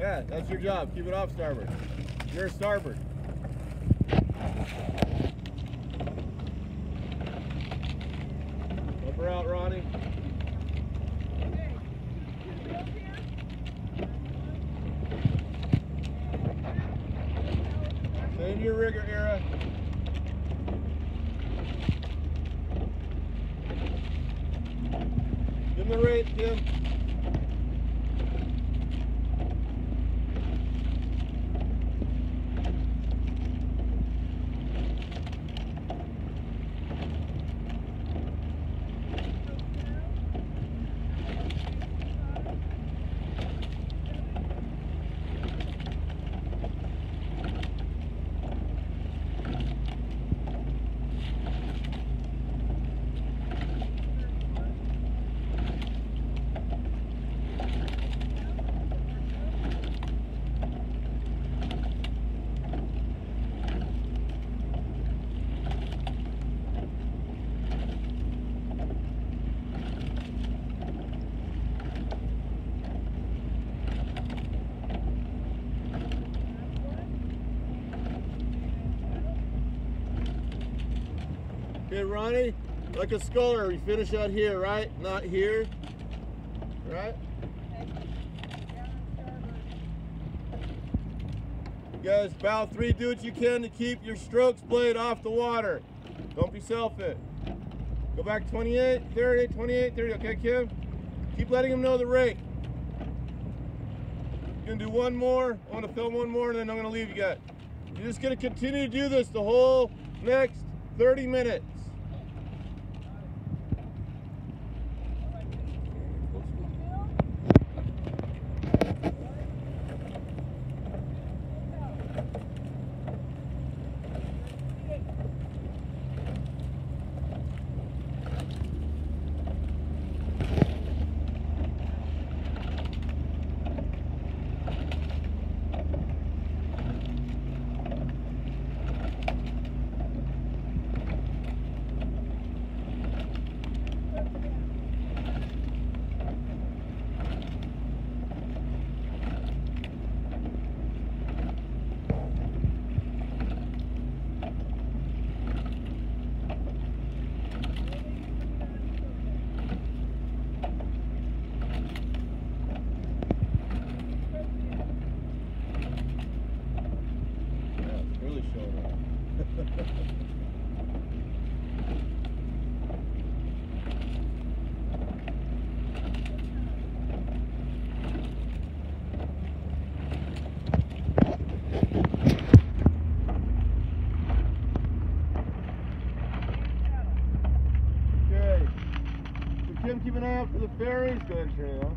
Yeah, that's your job. Keep it off starboard. You're starboard. Help her out, Ronnie. Stay in your rigger, Era. Give him the rate, Tim. Okay, Ronnie, like a sculler, we finish out here, right? Not here, right? You guys, bow 3, do what you can to keep your strokes blade off the water. Don't be selfish. Go back 28, 30, 28, 30. Okay, Kim? Keep letting them know the rate. You're gonna do one more. I want to film one more, and then I'm gonna leave you guys. You're just gonna continue to do this the whole next 30 minutes. Kim, keep an eye out for the ferries. Go ahead and turn it on.